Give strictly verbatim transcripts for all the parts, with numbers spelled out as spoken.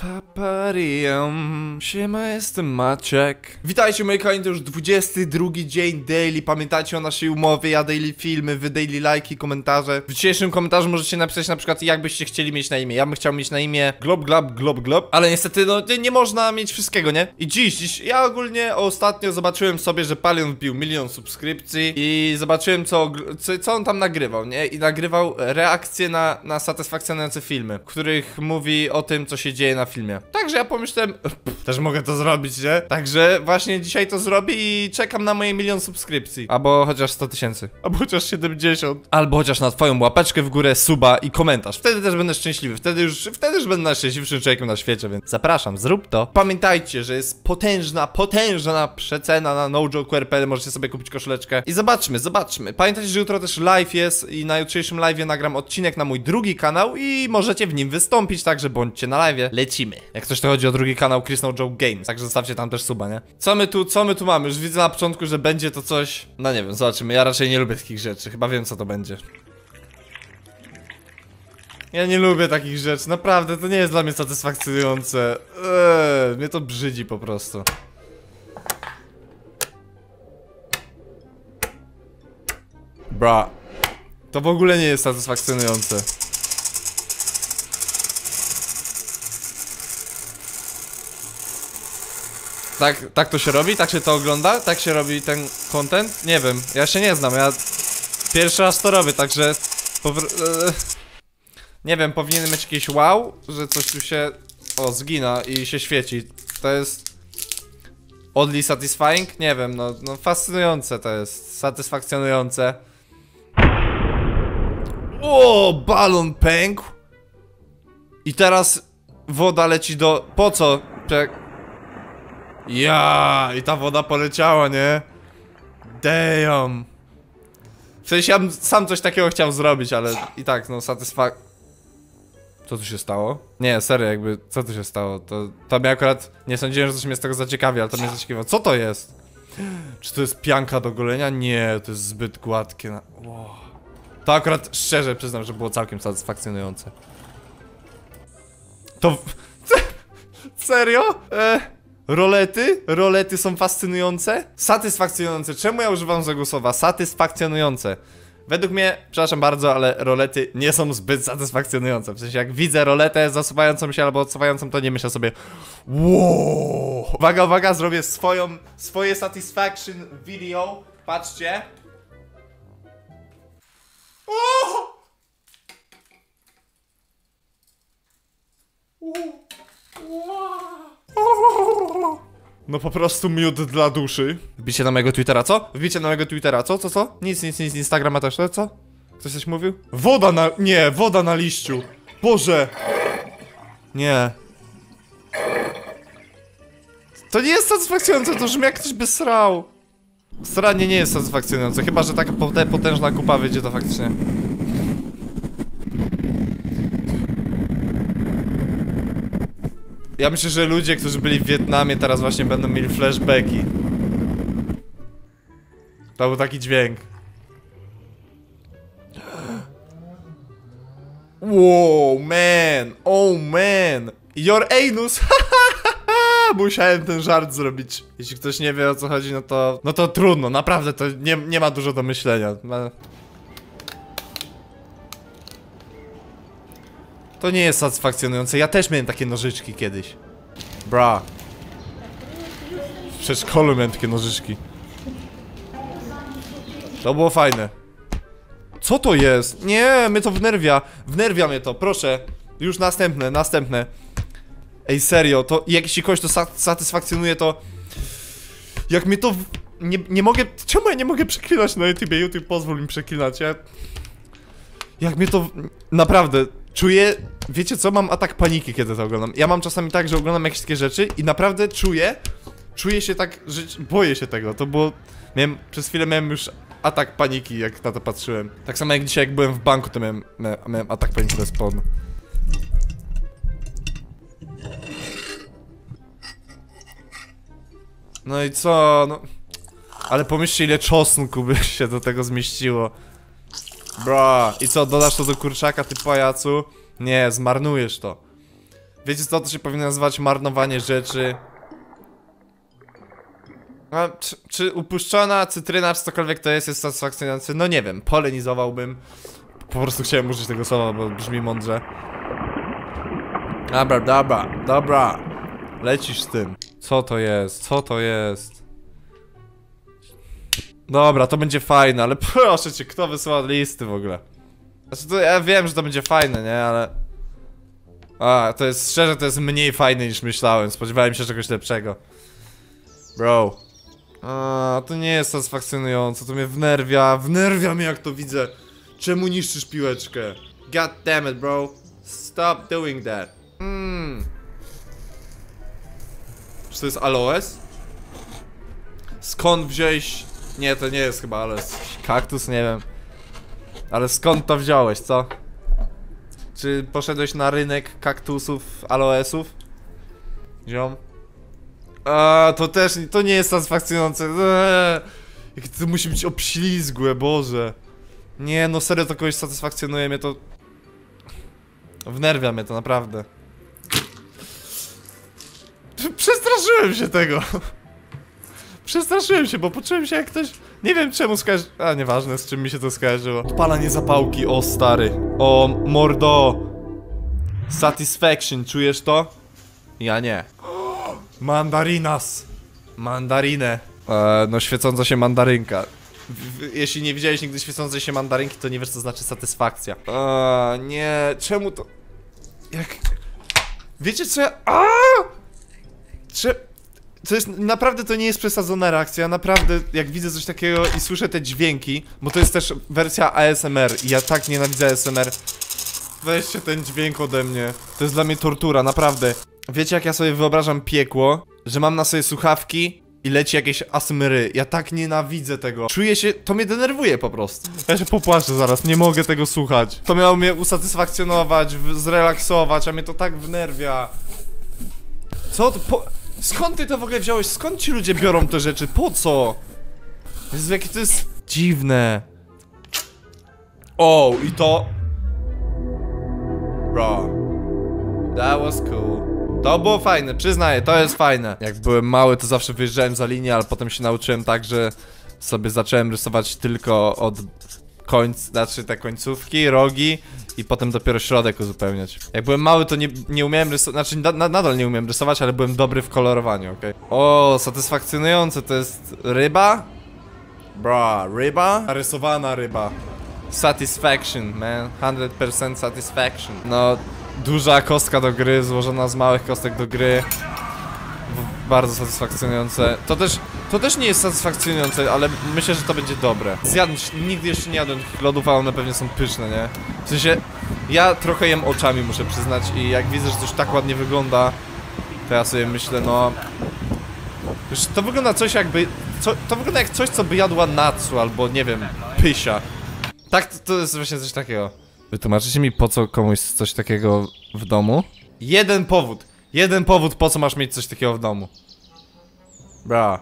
Paparium. Siema, jestem Maciek. Witajcie moi kochani, to już dwudziesty drugi dzień daily. Pamiętajcie o naszej umowie, ja daily filmy, wy daily lajki, komentarze. W dzisiejszym komentarzu możecie napisać na przykład, jak byście chcieli mieć na imię. Ja bym chciał mieć na imię Glob, Glob, Glob, Glob. Ale niestety, no nie, nie można mieć wszystkiego, nie? I dziś, dziś, ja ogólnie ostatnio zobaczyłem sobie, że Palion wbił milion subskrypcji. I zobaczyłem co, co, co on tam nagrywał, nie? I nagrywał reakcje na, na satysfakcjonujące filmy, w których mówi o tym, co się dzieje na filmie. Także ja pomyślałem, pff, też mogę to zrobić, nie? Także właśnie dzisiaj to zrobię i czekam na moje milion subskrypcji. Albo chociaż sto tysięcy. Albo chociaż siedemdziesiąt. Albo chociaż na twoją łapeczkę w górę, suba i komentarz. Wtedy też będę szczęśliwy. Wtedy już, wtedy już będę najszczęśliwszym człowiekiem na świecie, więc zapraszam, zrób to. Pamiętajcie, że jest potężna, potężna przecena na nojoke kropka r p l. Możecie sobie kupić koszuleczkę. I zobaczmy, zobaczmy. Pamiętajcie, że jutro też live jest i na jutrzejszym live'ie nagram odcinek na mój drugi kanał i możecie w nim wystąpić, także bądźcie na live'ie. Lecimy. Jak coś to chodzi o drugi kanał Chris No Joke Games, także zostawcie tam też suba, nie? Co my tu, co my tu mamy? Już widzę na początku, że będzie to coś... No nie wiem, zobaczymy. Ja raczej nie lubię takich rzeczy. Chyba wiem, co to będzie. Ja nie lubię takich rzeczy. Naprawdę, to nie jest dla mnie satysfakcjonujące. Eee, mnie to brzydzi po prostu. Bra. To w ogóle nie jest satysfakcjonujące. Tak, tak to się robi? Tak się to ogląda? Tak się robi ten content? Nie wiem, ja się nie znam, ja pierwszy raz to robię, także nie wiem, powinienem mieć jakieś wow, że coś tu się, o, zgina i się świeci. To jest oddly satisfying? Nie wiem, no, no fascynujące to jest, satysfakcjonujące. O, balon pękł. I teraz woda leci do... Po co? Prze... Ja, i ta woda poleciała, nie? Damn. W sensie ja bym sam coś takiego chciał zrobić, ale i tak, no, satysfak... Co tu się stało? Nie, serio, jakby, co tu się stało? To, to mnie akurat, nie sądziłem, że coś mnie z tego zaciekawi, ale to mnie zaciekawiło. Co to jest? Czy to jest pianka do golenia? Nie, to jest zbyt gładkie na... Wow. To akurat szczerze przyznam, że było całkiem satysfakcjonujące. To... Serio? E... Rolety? Rolety są fascynujące? Satysfakcjonujące. Czemu ja używam tego słowa? Satysfakcjonujące. Według mnie, przepraszam bardzo, ale rolety nie są zbyt satysfakcjonujące. W sensie jak widzę roletę zasuwającą się albo odsuwającą, to nie myślę sobie wow. Uwaga, uwaga, zrobię swoją, swoje satisfaction video. Patrzcie. O! No po prostu miód dla duszy. Wbicie na mojego Twittera, co? Wbicie na mojego Twittera, co? Co, co? Nic, nic, nic, Instagrama też, co? Ktoś coś mówił? Woda na... Nie, woda na liściu. Boże. Nie. To nie jest satysfakcjonujące, to brzmi jak ktoś by srał. Sranie nie jest satysfakcjonujące, chyba że taka potężna kupa wyjdzie, to faktycznie. Ja myślę, że ludzie, którzy byli w Wietnamie, teraz właśnie będą mieli flashbacki. To był taki dźwięk. Wow, man, oh man. Your anus. Musiałem ten żart zrobić. Jeśli ktoś nie wie, o co chodzi, no to... No to trudno, naprawdę, to nie, nie ma dużo do myślenia. To nie jest satysfakcjonujące, ja też miałem takie nożyczki kiedyś. Bra. W przedszkolu miałem takie nożyczki. To było fajne. Co to jest? Nie, mnie to wnerwia. Wnerwia mnie to, proszę. Już następne, następne. Ej, serio, to jak jeśli kogoś to sa satysfakcjonuje, to... Jak mnie to... W... Nie, nie mogę... Czemu ja nie mogę przeklinać na YouTubie? YouTube, pozwól mi przeklinać, ja... Jak mnie to... Naprawdę... Czuję, wiecie co, mam atak paniki, kiedy to oglądam. Ja mam czasami tak, że oglądam jakieś takie rzeczy i naprawdę czuję, czuję się tak, że boję się tego. To było, miałem, przez chwilę miałem już atak paniki, jak na to patrzyłem. Tak samo jak dzisiaj, jak byłem w banku, to miałem, miałem atak paniki bez powodu. No i co, no... Ale pomyślcie, ile czosnku by się do tego zmieściło. Bra, i co, dodasz to do kurczaka, ty pajacu? Nie, zmarnujesz to. Wiecie co, to się powinno nazywać marnowanie rzeczy. A, czy, czy upuszczona cytryna, czy cokolwiek to jest, jest satysfakcjonujący? No nie wiem, polenizowałbym. Po prostu chciałem użyć tego słowa, bo brzmi mądrze. Dobra, dobra, dobra. Lecisz z tym. Co to jest? Co to jest? Dobra, to będzie fajne, ale proszę cię, kto wysyła listy w ogóle? Znaczy to ja wiem, że to będzie fajne, nie? Ale... A, to jest, szczerze, to jest mniej fajne niż myślałem. Spodziewałem się czegoś lepszego. Bro. A, to nie jest satysfakcjonujące, to mnie wnerwia. Wnerwia mnie, jak to widzę. Czemu niszczysz piłeczkę? God damn it, bro. Stop doing that. Mmm. Czy to jest aloes? Skąd wziąłeś... Nie, to nie jest chyba aloes. Kaktus, nie wiem. Ale skąd to wziąłeś, co? Czy poszedłeś na rynek kaktusów, aloesów? Ziom? A, to też, to nie jest satysfakcjonujące. Eee, jak to musi być obślizgłe, Boże. Nie, no serio, to kogoś satysfakcjonuje mnie to... Wnerwia mnie to, naprawdę. Przestraszyłem się tego. Przestraszyłem się, bo poczułem się jak ktoś... Nie wiem czemu skojarzy... A, nieważne, z czym mi się to skojarzyło. Odpalanie zapałki, o stary. O, mordo. Satisfaction, czujesz to? Ja nie. Mandarinas. Mandarinę. Eee, no świecąca się mandarynka. W, w, jeśli nie widziałeś nigdy świecącej się mandarynki, to nie wiesz co znaczy satysfakcja. Eee, nie, czemu to... Jak... Wiecie co ja... Aaaa! Cze... To jest, naprawdę to nie jest przesadzona reakcja, naprawdę jak widzę coś takiego i słyszę te dźwięki, bo to jest też wersja A S M R i ja tak nienawidzę A S M R. Weźcie ten dźwięk ode mnie, to jest dla mnie tortura, naprawdę. Wiecie jak ja sobie wyobrażam piekło, że mam na sobie słuchawki i leci jakieś asmry, ja tak nienawidzę tego. Czuję się, to mnie denerwuje po prostu. Ja się popłaczę zaraz, nie mogę tego słuchać. To miało mnie usatysfakcjonować, zrelaksować, a mnie to tak wnerwia. Co to po... Skąd ty to w ogóle wziąłeś? Skąd ci ludzie biorą te rzeczy? Po co? Jezu, jakie to jest dziwne. O, i to... Bro. That was cool. To było fajne, przyznaję, to jest fajne. Jak byłem mały, to zawsze wyjeżdżałem za linię, ale potem się nauczyłem tak, że sobie zacząłem rysować tylko od końc... Znaczy te końcówki, rogi i potem dopiero środek uzupełniać. Jak byłem mały, to nie, nie umiałem rysować, znaczy na, nadal nie umiem rysować, ale byłem dobry w kolorowaniu, okej? Okay? O, satysfakcjonujące, to jest ryba? Bra, ryba? Rysowana ryba. Satisfaction, man. sto procent satisfaction. No, duża kostka do gry, złożona z małych kostek do gry. W, bardzo satysfakcjonujące. To też, to też nie jest satysfakcjonujące, ale myślę, że to będzie dobre. Zjadłem, nigdy jeszcze nie jadłem tych lodów, a one pewnie są pyszne, nie? W sensie, ja trochę jem oczami, muszę przyznać, i jak widzę, że coś tak ładnie wygląda, to ja sobie myślę, no... Już to wygląda coś jakby... Co, to wygląda jak coś, co by jadła Natsu, albo nie wiem, Pysia. Tak, to, to jest właśnie coś takiego. Wytłumaczycie mi, po co komuś coś takiego w domu? Jeden powód. Jeden powód, po co masz mieć coś takiego w domu. Bra.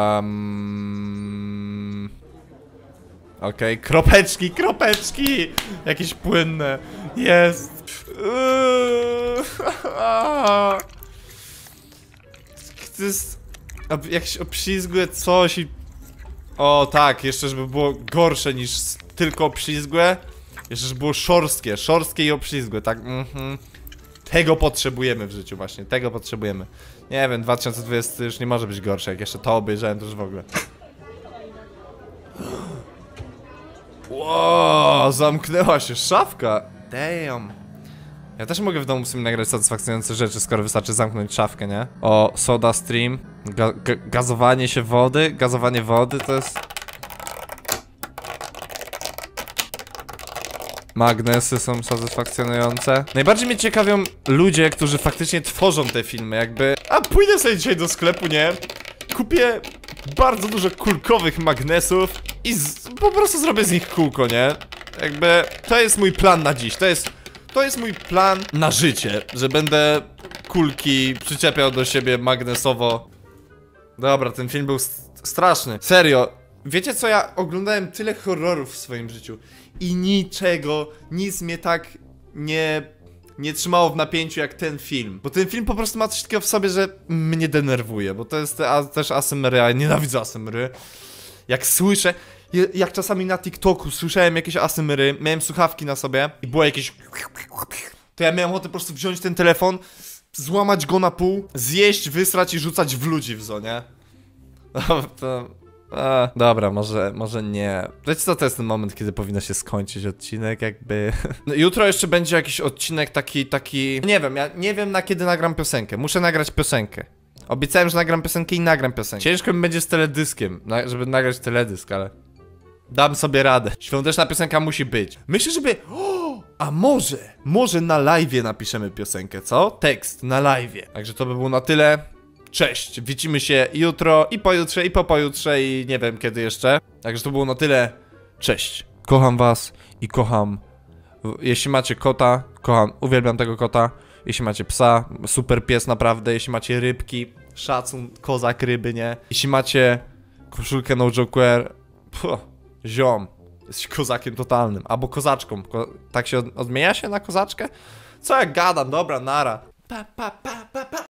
Um... Okej, okay. Kropeczki, kropeczki! Jakieś płynne. Jest. To jest jakieś obślizgłe coś i... O tak, jeszcze żeby było gorsze niż tylko obślizgłe. Jeszcze żeby było szorstkie, szorstkie i obślizgłe, tak? Mhm. Tego potrzebujemy w życiu właśnie, tego potrzebujemy. Nie wiem, dwa tysiące dwudziesty już nie może być gorsze, jak jeszcze to obejrzałem, to już w ogóle. Wow, zamknęła się szafka. Damn. Ja też mogę w domu w sumie nagrać satysfakcjonujące rzeczy, skoro wystarczy zamknąć szafkę, nie? O, soda stream. Ga ga gazowanie się wody. Gazowanie wody to jest... Magnesy są satysfakcjonujące. Najbardziej mnie ciekawią ludzie, którzy faktycznie tworzą te filmy, jakby... A pójdę sobie dzisiaj do sklepu, nie? Kupię bardzo dużo kulkowych magnesów i z... po prostu zrobię z nich kółko, nie? Jakby... To jest mój plan na dziś, to jest... To jest mój plan na życie, że będę kulki przyczepiał do siebie magnesowo. Dobra, ten film był straszny. Serio, wiecie co, ja oglądałem tyle horrorów w swoim życiu i niczego, nic mnie tak nie nie trzymało w napięciu jak ten film. Bo ten film po prostu ma coś takiego w sobie, że mnie denerwuje, bo to jest a, też A S M R, ja nienawidzę A S M R. Jak słyszę, jak czasami na TikToku słyszałem jakieś A S M R, miałem słuchawki na sobie i było jakieś... To ja miałem ochotę po prostu wziąć ten telefon, złamać go na pół, zjeść, wysrać i rzucać w ludzi w zonie. No, to... A, dobra, może, może nie. Wiecie co, to jest ten moment, kiedy powinno się skończyć odcinek, jakby... No, jutro jeszcze będzie jakiś odcinek taki, taki... Nie wiem, ja nie wiem na kiedy nagram piosenkę. Muszę nagrać piosenkę. Obiecałem, że nagram piosenkę i nagram piosenkę. Ciężko mi będzie z teledyskiem, na, żeby nagrać teledysk, ale... Dam sobie radę. Świąteczna piosenka musi być. Myślę, żeby... O, a może, może na live'ie napiszemy piosenkę, co? Tekst na live'ie. Także to by było na tyle. Cześć, widzimy się jutro i pojutrze i po pojutrze i nie wiem kiedy jeszcze. Także to było na tyle. Cześć. Kocham was i kocham... Jeśli macie kota, kocham, uwielbiam tego kota. Jeśli macie psa, super pies naprawdę. Jeśli macie rybki, szacun, kozak ryby, nie? Jeśli macie koszulkę No Joker, puh, ziom, jesteś kozakiem totalnym. Albo kozaczką. Ko tak się od odmienia się na kozaczkę? Co ja gadam, dobra, nara. Pa, pa, pa, pa, pa.